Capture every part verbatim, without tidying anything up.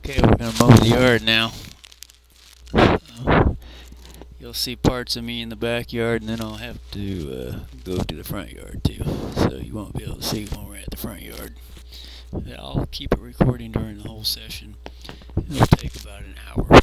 Okay, we're gonna mow the yard now. Uh, you'll see parts of me in the backyard, and then I'll have to uh, go to the front yard too. So you won't be able to see when we're at the front yard. Yeah, I'll keep it recording during the whole session. It'll take about an hour.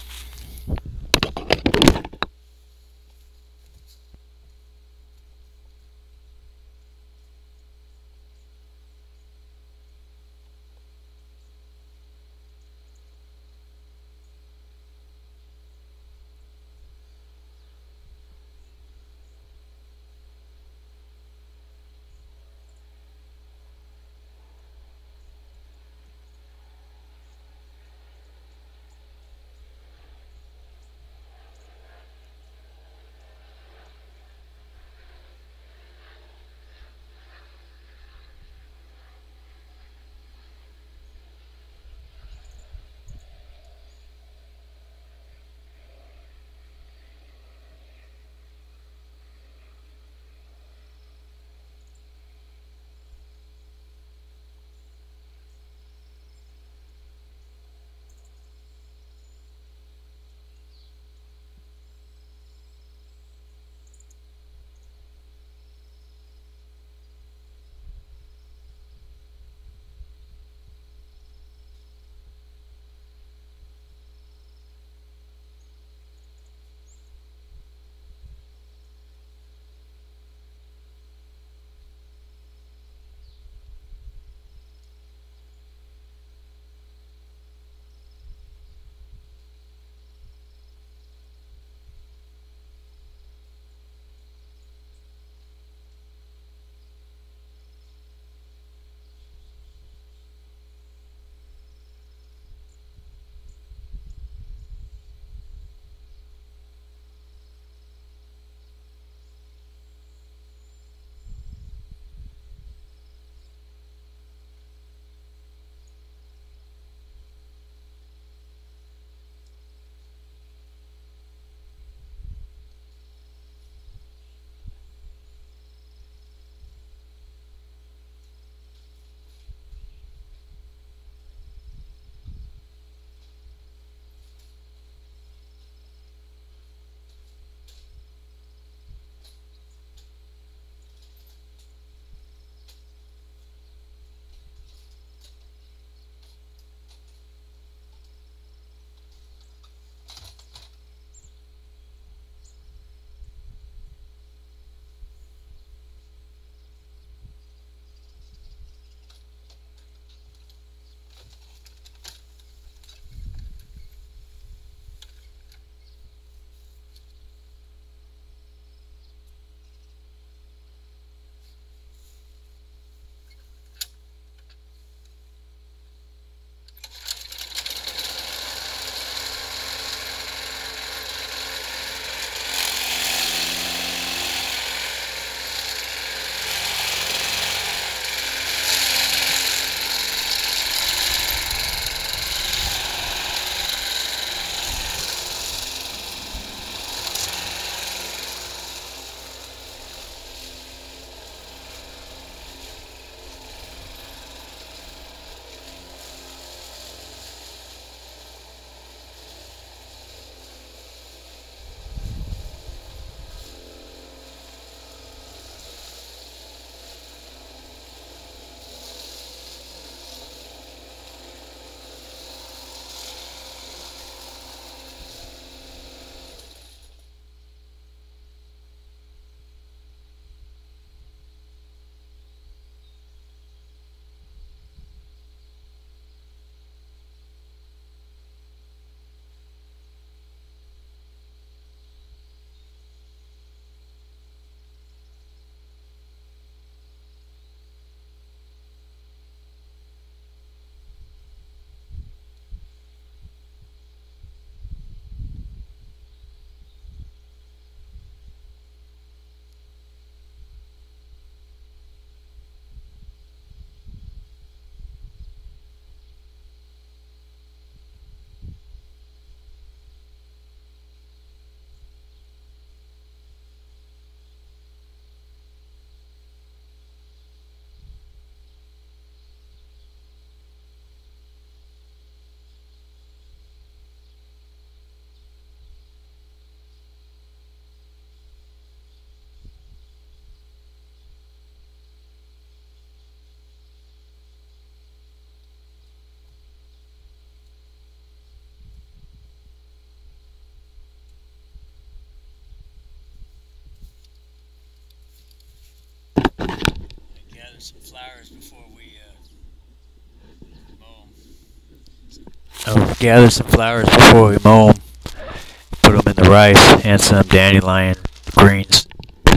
gather some flowers before we uh, mow them. Oh, gather some flowers before we mow them. Put them in the rice and some dandelion greens.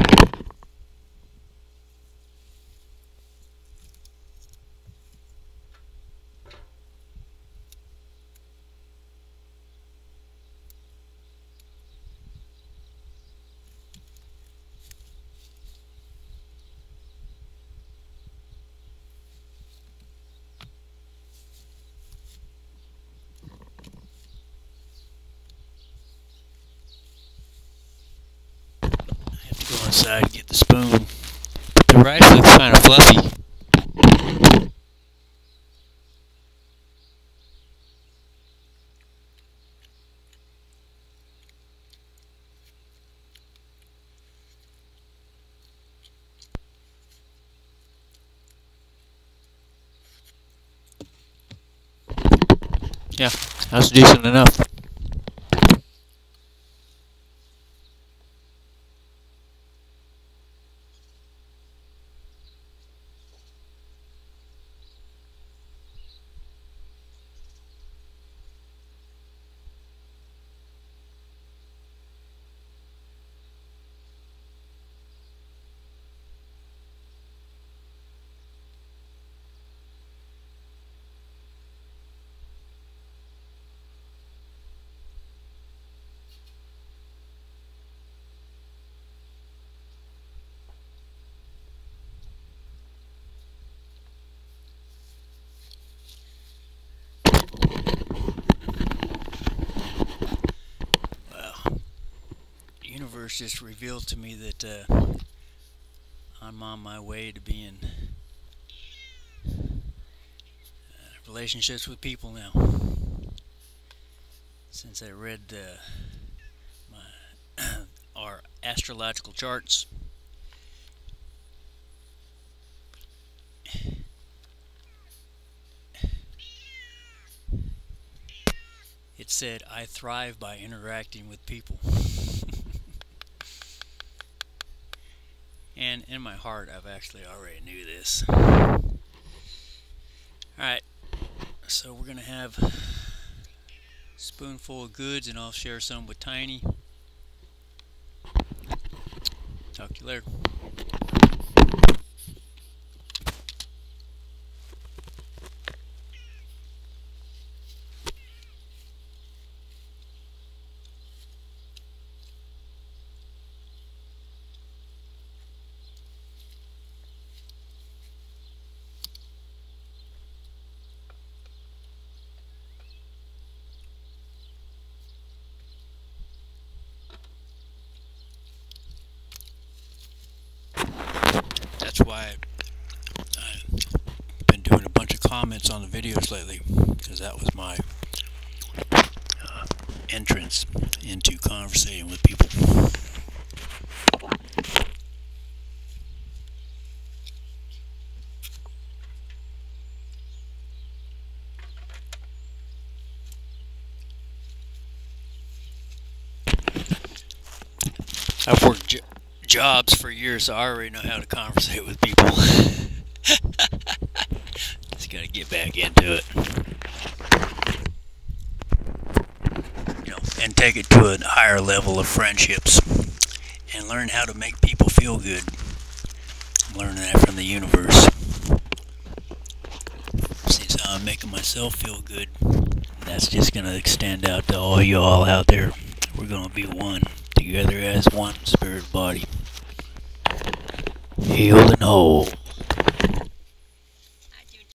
Go inside and get the spoon. But the rice looks kind of fluffy. Yeah, that's decent enough. Just revealed to me that uh, I'm on my way to being uh, relationships with people now. Since I read uh, my our astrological charts, it said I thrive by interacting with people. And in my heart, I've actually already knew this. Alright, so we're going to have a spoonful of goods, and I'll share some with Tiny. Talk to you later. That's why I've been doing a bunch of comments on the videos lately, because that was my uh, entrance into conversating with people. I've worked jo jobs for years, so I already know how to conversate with people. Just gotta get back into it, you know, and take it to a higher level of friendships, and learn how to make people feel good. I'm learning that from the universe. Since I'm making myself feel good, that's just gonna extend out to all y'all out there. We're gonna be one. Together as one spirit body, healed and whole.